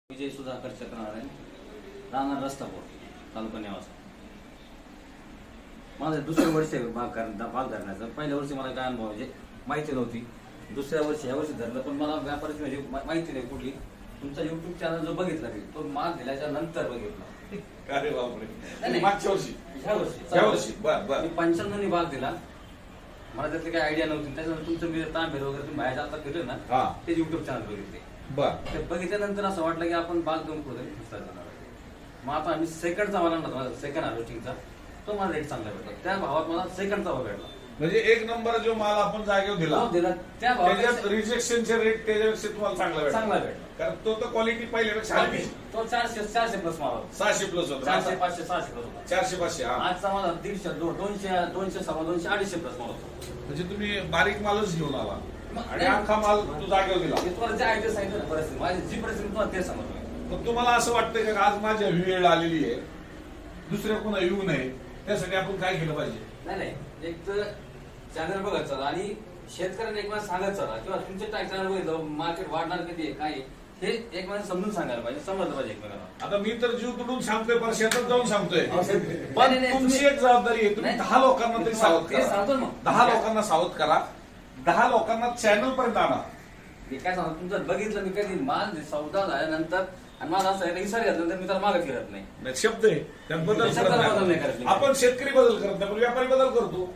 विजय सुधाकर चक्रनारायण, राहणार रस्तापूर, तालुका नेवासा. माझं दुसऱ्या वर्षी भाग धरण्याचं. पहिल्या वर्षी मला काय अनुभव म्हणजे माहिती नव्हती. दुसऱ्या वर्षी ह्या वर्षी धरलं, पण मला व्यापाराची म्हणजे माहिती नाही कुठली. तुमचा युट्यूब चॅनल जो बघितला मी, तो माल दिल्याच्या नंतर बघितला. अरे बापरे. मागच्या वर्षी ह्या वर्षी मी 95 भाग दिला. मला त्यातली काही आयडिया नव्हती. त्याच्यानंतर तुमचं मी तांबेर वगैरे तुम्ही बाहेर आता फिरलं ना, ते युट्यूब चॅनल बघितले. ते बघितल्यानंतर असं वाटलं की आपण बाग देऊन कुठेतरी पुस्तक जाणार. मग आता आम्ही सेकंडचा मला सेकंड हार्वेस्टिंगचा तो मला रेट चांगला भेटला. त्या भावात मला सेकंडचा भाव भेटला. म्हणजे एक नंबर जो माल आपण जागेवर दिला त्या भावात रिजेक्शनचे रेट त्याच्यापेक्षा तुम्हाला चांगला भेटला. कारण तो तर क्वालिटी पहिल्यापेक्षा तो 400 प्लस माल होता. 600 प्लस होता. 400 500 600 प्लस होता. 400 500. आजचा मला 150 200 200 सव्वा 200 250 प्लस माल होता. म्हणजे तुम्ही बारीक मालच घेऊन आला आणि अख्खा माल तू जागेवर दिला. तुम्हाला जे आहे ते सांगितलं ना, परिस्थिती माझी जी परिस्थिती तुम्हाला ते सांगतो. पण तुम्हाला असं वाटतं का आज माझ्या वेळ आलेली आहे, दुसऱ्या कोणा येऊ नये, त्यासाठी आपण काय केलं पाहिजे? नाही, एक तर चॅनल बघत चला आणि शेतकऱ्यांना एक वेळा सांगत चला, किंवा तुमचे चॅनल बघितलं मार्केट वाढणार कधी आहे काय हे एक वेळा समजून सांगायला पाहिजे, समजलं पाहिजे एकमेकांना. आता मी तर जीव तुडून सांगतोय, पण शेतात जाऊन सांगतोय. पण तुमची एक जबाबदारी आहे, तुम्ही 10 लोकांना तरी सावध करा. 10 लोकांना सावध करा, 10 लोकांना चॅनल पर्यंत आणा. मी काय सांगतो, तुमचं बघितलं मी कधी माल सौदा झाल्यानंतर आणि माझा असं विसर घेतला तर मी त्याला मागे फिरत नाही. शब्द आहे त्यात बदल करत. आपण शेतकरी बदल करत नाही, पण व्यापारी बदल करतो.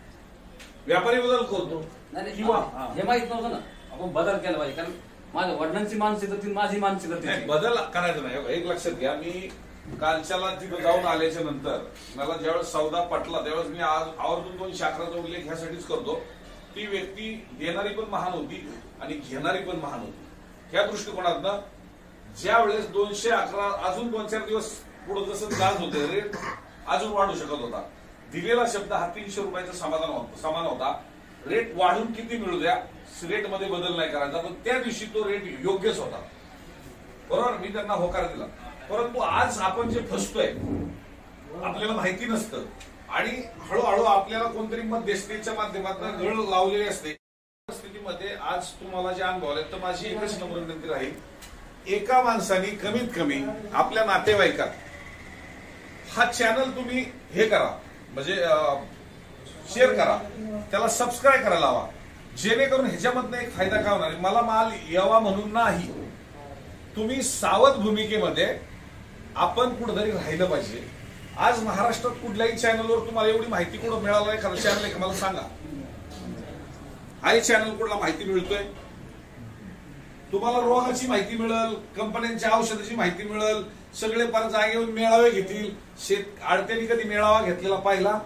किंवा हे माहित नव्हतं ना, आपण बदल केला पाहिजे. कारण माझ्या वडिलांची मानसिकता ती माझी मानसिकता बदल करायचं नाही. एक लक्षात घ्या, मी कालच्याला तिथं जाऊन आल्याच्या नंतर मला ज्यावेळेस सौदा पटला त्यावेळेस मी आज आवर्जून 200 अकराचा उल्लेख ह्यासाठीच करतो. ती व्यक्ती देणारी पण महान होती आणि घेणारी पण महान होती. ह्या दृष्टिकोनातनं ज्या वेळेस 211 अजून 2-4 दिवस पुढे जसं गाज होते, रेट अजून वाढू शकत होता. दिलेला शब्द हा 300 रुपयाचा समान होता. रेट वाढून किती मिळू द्या, रेट मध्ये बदल नाही करायचा. पण त्या दिवशी तो रेट योग्यच होता, बरोबर. मी त्यांना होकार दिला. परंतु आज आपण जे फसतोय, आपल्याला माहिती नसतं आणि हळूहळू आपल्याला कोणतरी मध्यस्थीच्या माध्यमातून गळ लावलेली असते. परिस्थितीमध्ये आज तुम्हाला जे अनुभव आले, तर माझी एकच नम्र विनंती राहील, एका माणसाने कमीत कमी आपल्या नातेवाईकात हा चॅनल तुम्ही हे करा, म्हणजे शेअर करा, त्याला सबस्क्राईब करायला हवा. जेणेकरून ह्याच्यामधनं एक फायदा काय होणार, मला माल यावा म्हणून नाही, तुम्ही सावध भूमिकेमध्ये आपण कुठेतरी राहिलं पाहिजे. आज महाराष्ट्रात कुठल्याही चॅनलवर तुम्हाला एवढी माहिती कुठं मिळालं आहे? खरं चॅनल आहे का मला सांगा. हाही चॅनल कुठला माहिती मिळतोय? तुम्हाला रोगाची माहिती मिळेल, कंपन्यांच्या औषधाची माहिती मिळेल, सगळे पार जागेवर मेळावे घेतील. आडत्यांनी कधी मेळावा घेतलेला पाहिला?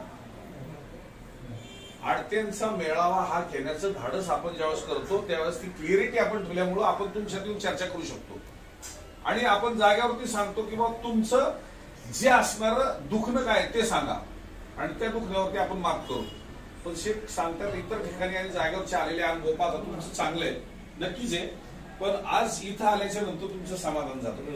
आडत्यांचा मेळावा हा घेण्याचं धाडस आपण ज्यावेळेस करतो त्यावेळेस ती क्लिअरिटी आपण ठेवल्यामुळं आपण तुमच्यात येऊन चर्चा करू शकतो आणि आपण जाग्यावरती सांगतो की बाबा तुमचं जे असणार दुखणं काय ते सांगा आणि त्या दुखण्यावरती आपण माफ करू. पण शेत सांगतात इतर ठिकाणी आणि जागेवरचे आलेले अनुभव पाहता तुमचं चांगलं आहे, नक्कीच आहे. पण आज इथं आल्याच्या नंतर तुमचं समाधान जातं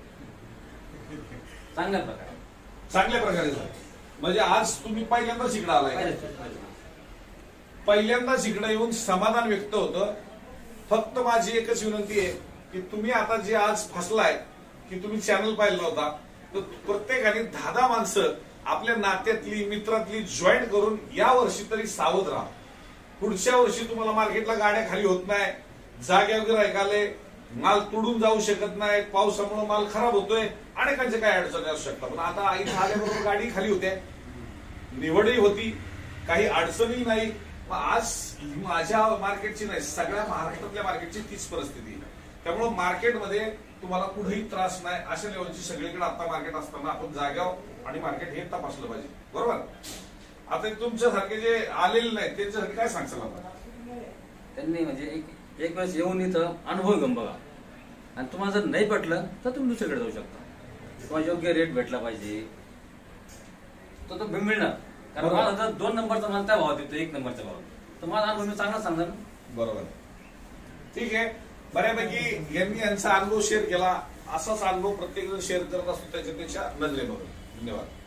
चांगल्या प्रकारे झालं. म्हणजे आज तुम्ही पहिल्यांदाच इकडे आलाय, पहिल्यांदाच इकडे येऊन समाधान व्यक्त होतं. फक्त माझी एकच विनंती आहे की तुम्ही आता जे आज फसलाय की तुम्ही चॅनल पाहिला होता, तर प्रत्येकाने 10 माणसं आपल्या नात्यातली मित्रातली जॉईन करून या वर्षी तरी सावध राहा. पुढच्या वर्षी तुम्हाला मार्केटला गाड्या खाली होत नाही, जागे वगैरे ऐकाले, माल तुडून जाऊ शकत नाही, पावसामुळे माल खराब होतोय, अनेकांचे काय अडचणी असू शकतात. पण आता इथं आल्याबरोबर गाडी खाली होते, निवडही होती, काही अडचणी नाही. आज माझ्या मार्केटची नाही, सगळ्या महाराष्ट्रातल्या मार्केटची तीच परिस्थिती आहे. त्यामुळे मार्केटमध्ये तुम्हाला कुठेही त्रास नाही. अशा लेवलची सगळीकडे आता मार्केट असताना आपण जाग्यावर आणि मार्केट हे तपासलं पाहिजे, बरोबर. आता तुमच्यासारखे जे आलेले नाहीत त्यांच्यासाठी काय सांगशाल आपण? त्यांनी म्हणजे एक वेळेस येऊन इथं अनुभव घेऊन बघा आणि तुम्हाला जर नाही पटलं तर तुम्ही दुसरीकडे जाऊ शकता. तुम्हाला योग्य रेट भेटला पाहिजे, तो मिळणार. कारण मला जर 2 नंबरचा माल त्या भावात येतो 1 नंबरच्या भावात, तर मला अनुभव मी चांगला सांगणार, बरोबर. ठीक आहे, बऱ्यापैकी यांनी यांचा अनुभव शेअर केला. असाच अनुभव प्रत्येक जण शेअर करत असतो त्याच्या नजरेबरोबर. धन्यवाद.